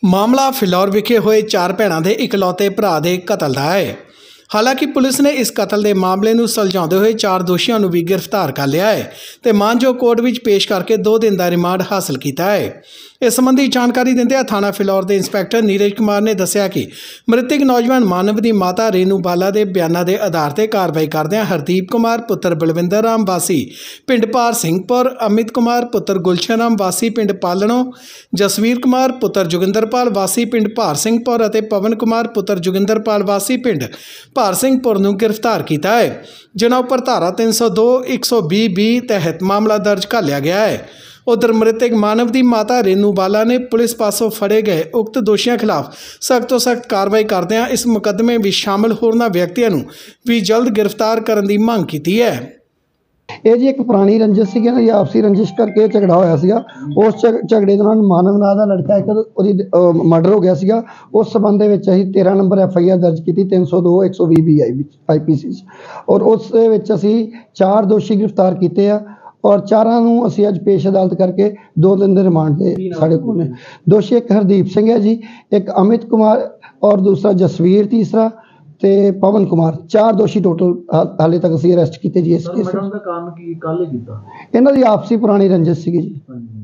ਮਾਮਲਾ ਫਿਲੌਰ ਵਿਖੇ ਹੋਏ 4 ਭੈਣਾਂ ਦੇ ਇਕਲੌਤੇ ਭਰਾ ਦੇ ਕਤਲ ਦਾ ਹੈ। ਹਾਲਾਂਕਿ ਪੁਲਿਸ ਨੇ ਇਸ ਕਤਲ ਦੇ ਮਾਮਲੇ ਨੂੰ ਸੁਲਝਾਉਂਦੇ ਹੋਏ 4 ਦੋਸ਼ੀਆਂ ਨੂੰ ਵੀ ਗ੍ਰਿਫਤਾਰ ਕਰ ਲਿਆ ਹੈ ਤੇ ਮਾਨਜੋ ਕੋਰਟ ਵਿੱਚ ਪੇਸ਼ ਕਰਕੇ 2 ਦਿਨ ਦਾ ਰਿਮਾਂਡ ਹਾਸਲ ਕੀਤਾ ਹੈ। ਇਸ ਸੰਬੰਧੀ ਜਾਣਕਾਰੀ ਦਿੰਦਿਆਂ ਥਾਣਾ ਫਿਲੌਰ ਦੇ ਇੰਸਪੈਕਟਰ ਨੀਰਜ ਕੁਮਾਰ ਨੇ ਦੱਸਿਆ ਕਿ ਮ੍ਰਿਤਕ ਨੌਜਵਾਨ ਮਾਨਵ ਦੀ ਮਾਤਾ ਰੇਨੂ ਬਾਲਾ ਦੇ ਬਿਆਨਾਂ ਦੇ ਆਧਾਰ ਤੇ ਕਾਰਵਾਈ ਕਰਦਿਆਂ ਹਰਦੀਪ ਕੁਮਾਰ ਪੁੱਤਰ ਬਲਵਿੰਦਰ ਰਾਮ ਵਾਸੀ ਪਿੰਡ ਭਾਰ ਸਿੰਘਪੁਰ, ਅਮਿਤ ਕੁਮਾਰ ਪੁੱਤਰ ਗੁਲਸ਼ਨ ਰਾਮ ਵਾਸੀ ਪਿੰਡ ਪਾਲਣੋਂ, ਜਸਵੀਰ ਕੁਮਾਰ ਪੁੱਤਰ ਜੋਗਿੰਦਰਪਾਲ ਵਾਸੀ ਪਿੰਡ ਭਾਰ ਸਿੰਘਪੁਰ ਅਤੇ ਪਵਨ ਕੁਮਾਰ ਪੁੱਤਰ ਜੋਗਿੰਦਰਪਾਲ ਵਾਸੀ ਪਿੰਡ ਭਾਰ ਸਿੰਘਪੁਰ ਨੂੰ ਗ੍ਰਿਫਤਾਰ ਕੀਤਾ ਹੈ, ਜਿਨ੍ਹਾਂ ਉੱਪਰ ਧਾਰਾ 302 120B ਤਹਿਤ ਮਾਮਲਾ ਦਰਜ ਕਰ ਲਿਆ ਗਿਆ ਹੈ। उधर मृतक मानव की माता रेनू बाला ने पुलिस पासों फड़े गए उक्त दोषियों खिलाफ सख्त तो सख्त कार्रवाई करदे इस मुकदमे में शामिल होरना व्यक्तियों भी जल्द गिरफ्तार करने की मांग की है। ਇਹ ਜੀ ਇੱਕ ਪੁਰਾਣੀ ਰੰਜਿਸ਼ ਸੀਗੀ ਨਾ, ਆਪਸੀ ਰੰਜਿਸ਼ ਕਰਕੇ ਝਗੜਾ ਹੋਇਆ ਸੀਗਾ। ਉਸ ਝਗੜੇ ਦੌਰਾਨ ਮਾਨਵ ਨਾਂ ਦਾ ਲੜਕਾ ਇੱਕ ਉਹਦੀ ਮਰਡਰ ਹੋ ਗਿਆ ਸੀਗਾ। ਉਸ ਸਬੰਧ ਦੇ ਵਿੱਚ ਅਸੀਂ 13 ਨੰਬਰ FIR ਦਰਜ ਕੀਤੀ 302 120 IPC ਔਰ ਉਸ ਦੇ ਵਿੱਚ ਅਸੀਂ 4 ਦੋਸ਼ੀ ਗ੍ਰਿਫਤਾਰ ਕੀਤੇ ਆ और 4 ਨੂੰ ਅਸੀਂ ਅੱਜ ਪੇਸ਼ ਅਦਾਲਤ ਕਰਕੇ 2 ਦਿਨ ਦੇ ਰਿਮਾਂਡ ਤੇ ਸਾਡੇ ਕੋਲ ਨੇ। ਦੋਸ਼ੀ ਇੱਕ ਹਰਦੀਪ ਸਿੰਘ ਹੈ ਜੀ, ਇੱਕ ਅਮਿਤ ਕੁਮਾਰ और दूसरा जसवीर, तीसरा ਤੇ ਪਵਨ ਕੁਮਾਰ। 4 ਦੋਸ਼ੀ ਟੋਟਲ ਹਾਲੇ ਤੱਕ ਅਸੀਂ ਅਰੈਸਟ ਕੀਤੇ ਜੀ। ਇਸ ਕੇਸ ਦਾ ਕੰਮ ਕੀ ਕੱਲ ਕੀਤਾ, ਇਹਨਾਂ ਦੀ ਆਪਸੀ ਪੁਰਾਣੀ ਰੰਜਿਸ਼ ਸੀਗੀ ਜੀ।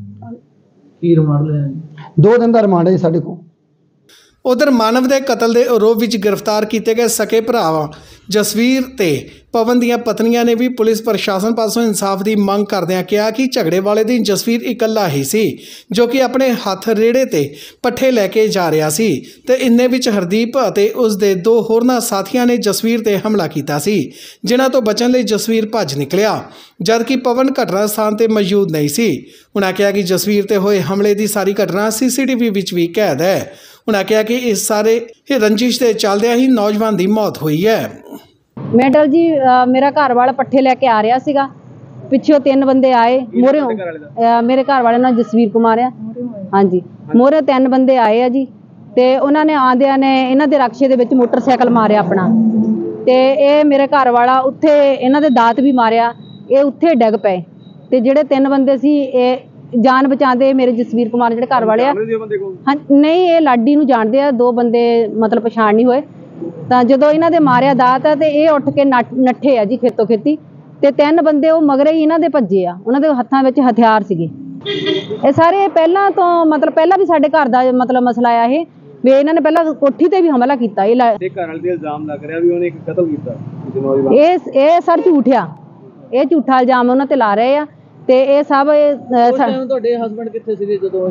ਕੀ ਰਿਮਾਂਡ ਲਿਆ ਜੀ? 2 ਦਿਨ ਦਾ ਰਿਮਾਂਡ ਹੈ ਸਾਡੇ ਕੋਲ। उधर मानव के कतल के आरोप में गिरफ्तार किए गए सके भरा जसवीर ते पवन दियां पत्नियां ने भी पुलिस प्रशासन पासों इंसाफ की मंग करदियां कहा कि झगड़े वाले दिन जसवीर इकल्ला ही सी जो कि अपने हथ रेड़े ते पट्ठे लैके जा रहा सी ते इन्ने विच हरदीप अते उसदे 2 होरना साथियों ने जसवीर ते हमला किया सी, जिन्हां तो बचन लई जसवीर भज निकलिया जबकि पवन घटना स्थान ते मौजूद नहीं सी। उन्होंने कहा कि जसवीर ते होए हमले की सारी घटना CCTV विच भी कैद है। उन्होंने कहा कि इस सारे रंजिश के चलदे ही नौजवान की मौत हुई है। मैडल जी मेरा घर वाला पट्ठे लैके आ रहा सीगा, पिछों 3 बंदे आए मोहरे, मेरे घर वाले नाम जसवीर कुमार है। हाँ जी, मोहरे 3 बंदे आए है जी ते उन्होंने आंदियां ने इन्हां दे रक्शे दे विच मोटरसाइकिल मारिया अपना ते ये मेरे घर वाला उत्थे इन्हां दे दात भी मारिया, ये उत्थे डिग पे ते जिहड़े 3 बंदे सी जान बचाते मेरे जसवीर कुमार जिहड़े घर वाले हाँ नहीं ये लाडी नूं जाणदे आ। 2 बंदे मतलब पछाण नहीं होए तां जदों इन्हां दे मारिया दात ते ये उठ के नट्ठे आ जी खेतों खेती ते 3 बंदे वो मगरे ही इन्हां दे भज्जे आ, उन्हां दे हत्थां विच हथियार सीगे। ये सारे पहलां तो मतलब पहलां भी साडे घर दा मतलब मसला आया है भी इन्हां ने पहलां कोठी ते भी हमला कीता। ये घर वाले ते इल्जाम लग रिहा भी उहने एक कतल कीता। ये सर झूठ आ, ये झूठा इल्जाम उन्हां ते ला रहे आ ਤੇ ਇਹ ਸਭ ਤੁਹਾਡੇ ਹਸਬੰਡ ਕਿੱਥੇ ਸੀਗੇ ਜਦੋਂ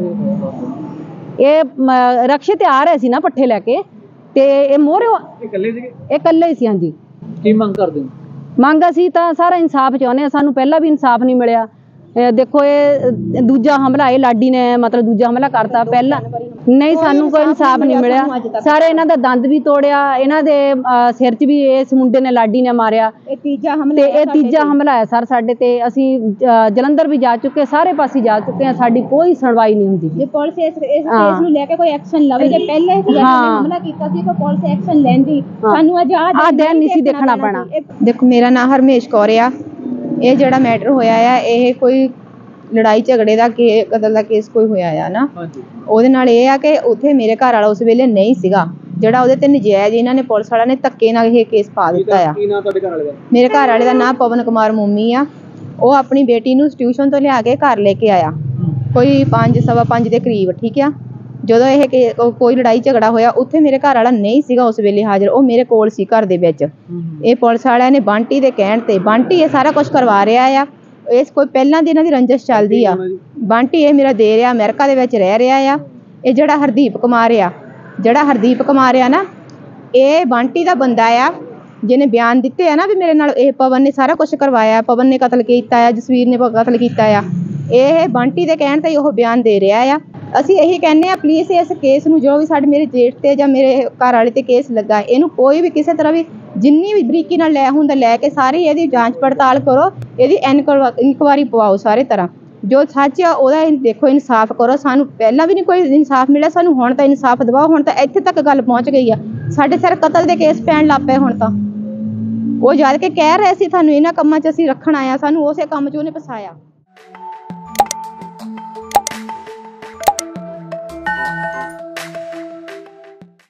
ਇਹ ਰਕਸ਼ੇ ਤੇ ਆ ਰਹੇ ਸੀ ਨਾ ਪੱਠੇ ਲੈ ਕੇ ਤੇ ਇਹ ਮੋਹਰੇ ਇਕੱਲੇ ਸੀਗੇ? ਇਹ ਇਕੱਲੇ ਹੀ ਸੀ। ਹਾਂਜੀ। ਕੀ ਮੰਗ ਕਰਦੇ ਹੋ? ਮੰਗ ਅਸੀਂ ਤਾਂ ਸਾਰਾ ਇਨਸਾਫ ਚਾਹੁੰਦੇ ਆ, ਸਾਨੂੰ ਪਹਿਲਾਂ ਵੀ ਇਨਸਾਫ ਨਹੀਂ ਮਿਲਿਆ। देखो ये दूजा हमला ये लाडी ने मतलब दूजा हमला करता, पहला नहीं सानू कोई इंसाफ नहीं मिलिया। सारे इन्हां दा दंद भी तोड़िया, इन्हां दे सिर च भी इस मुंडे ने लाडी ने मारिया। ये तीजा हमला है सर साडे ते। असीं जलंधर भी जा चुके, सारे पासे जा चुके हैं, साडी कोई सुनवाई नहीं हुंदी। जे पुलिस इस केस नूं लेके कोई एक्शन लवे जे पहले हमला कीता सी कोई पुलिस एक्शन लैंदी सानू अज आ दिन नहीं सी देखना पैना। देखो मेरा नाम हरमेश कौर आ। ਇਹ ਜਿਹੜਾ ਮੈਟਰ ਹੋਇਆ ਆ ਇਹ ਕੋਈ ਲੜਾਈ ਝਗੜੇ ਦਾ ਕਤਲ ਦਾ ਕੇਸ ਕੋਈ ਹੋਇਆ ਆ ਨਾ। ਉਹਦੇ ਨਾਲ ਇਹ ਆ ਕਿ ਉੱਥੇ ਮੇਰੇ ਘਰ ਵਾਲਾ ਉਸ ਵੇਲੇ ਨਹੀਂ ਸੀਗਾ, ਜਿਹੜਾ ਉਹਦੇ ਤੇ ਨਜਾਇਜ਼ ਇਹਨਾਂ ਨੇ ਪੁਲਿਸ ਵਾਲਿਆਂ ਨੇ ਧੱਕੇ ਨਾਲ ਇਹ ਕੇਸ ਪਾ ਦਿੱਤਾ ਆ। ਕੀ ਨਾਮ ਤੁਹਾਡੇ ਘਰ ਵਾਲੇ ਦਾ? ਮੇਰੇ ਘਰ ਵਾਲੇ ਦਾ ਨਾਮ ਪਵਨ ਕੁਮਾਰ ਮੋਮੀ ਆ। ਉਹ ਆਪਣੀ ਬੇਟੀ ਨੂੰ ਟਿਊਸ਼ਨ ਤੋਂ ਲਿਆ ਕੇ ਘਰ ਲੈ ਕੇ ਆਇਆ ਕੋਈ 5 ਸਵਾ 5 ਦੇ ਕਰੀਬ, ਠੀਕ ਆ। ਜਦੋਂ ਇਹ ਕੋਈ ਲੜਾਈ ਝਗੜਾ ਹੋਇਆ ਉੱਥੇ ਮੇਰੇ ਘਰ ਵਾਲਾ ਨਹੀਂ ਸੀਗਾ ਉਸ ਵੇਲੇ ਹਾਜ਼ਰ, ਉਹ ਮੇਰੇ ਕੋਲ ਸੀ ਘਰ ਦੇ ਵਿੱਚ। ਇਹ ਪੁਲਿਸ ਵਾਲਿਆਂ ਨੇ ਬੰਟੀ ਦੇ ਕਹਿਣ ਤੇ, ਬੰਟੀ ਇਹ ਸਾਰਾ ਕੁਝ ਕਰਵਾ ਰਿਹਾ ਆ। ਇਸ ਕੋਈ ਪਹਿਲਾਂ ਦੀ ਇਹਨਾਂ ਦੀ ਰੰਜਿਸ਼ ਚੱਲਦੀ ਆ। ਬੰਟੀ ਇਹ ਮੇਰਾ ਦੇ ਰਿਹਾ, ਅਮਰੀਕਾ ਦੇ ਵਿੱਚ ਰਹਿ ਰਿਹਾ ਆ। ਇਹ ਜਿਹੜਾ ਹਰਦੀਪ ਕੁਮਾਰ ਆ ਨਾ, ਇਹ ਬੰਟੀ ਦਾ ਬੰਦਾ ਆ ਜਿਹਨੇ ਬਿਆਨ ਦਿੱਤੇ ਆ ਨਾ ਵੀ ਮੇਰੇ ਨਾਲ ਇਹ ਪਵਨ ਨੇ ਸਾਰਾ ਕੁਝ ਕਰਵਾਇਆ, ਪਵਨ ਨੇ ਕਤਲ ਕੀਤਾ ਆ, ਜਸਵੀਰ ਨੇ ਕਤਲ ਕੀਤਾ ਆ। ਇਹ ਬੰਟੀ ਦੇ ਕਹਿਣ ਤੇ ਉਹ ਬਿਆਨ ਦੇ ਰਿਹਾ ਆ। ਅਸੀਂ ਇਹੀ ਕਹਿੰਦੇ ਆ ਪਲੀਜ਼ ਇਸ ਕੇਸ ਨੂੰ ਜੋ ਵੀ ਸਾਡੇ ਮੇਰੇ ਜੇਠ ਤੇ ਜਾਂ ਮੇਰੇ ਘਰ ਵਾਲੇ ਤੇ ਕੇਸ ਲੱਗਾ ਇਹਨੂੰ ਕੋਈ ਵੀ ਕਿਸੇ ਤਰ੍ਹਾਂ ਵੀ ਜਿੰਨੀ ਵੀ ਬਰੀਕੀ ਨਾਲ ਲੈ ਹੁੰਦਾ ਲੈ ਕੇ ਸਾਰੀ ਇਹਦੀ ਜਾਂਚ ਪੜਤਾਲ ਕਰੋ, ਇਹਦੀ ਇਨਕੁਆਇਰੀ ਪਵਾਓ ਸਾਰੇ ਤਰ੍ਹਾਂ। ਜੋ ਸੱਚ ਆ ਉਹਦਾ ਦੇਖੋ, ਇਨਸਾਫ ਕਰੋ। ਸਾਨੂੰ ਪਹਿਲਾਂ ਵੀ ਨਹੀਂ ਕੋਈ ਇਨਸਾਫ ਮਿਲਿਆ, ਸਾਨੂੰ ਹੁਣ ਤਾਂ ਇਨਸਾਫ ਦਿਵਾਓ। ਹੁਣ ਤਾਂ ਇੱਥੇ ਤੱਕ ਗੱਲ ਪਹੁੰਚ ਗਈ ਆ, ਸਾਡੇ ਸਿਰ ਕਤਲ ਦੇ ਕੇਸ ਪੈਣ ਲੱਗ ਪਏ। ਹੁਣ ਤਾਂ ਉਹ ਜਦ ਕੇ ਕਹਿ ਰਹੇ ਸੀ ਤੁਹਾਨੂੰ ਇਹਨਾਂ ਕੰਮਾਂ 'ਚ ਅਸੀਂ ਰੱਖਣ ਆਇਆ, ਸਾਨੂੰ ਉਸੇ ਕੰਮ 'ਚ ਉਹਨੇ ਫਸਾਇਆ।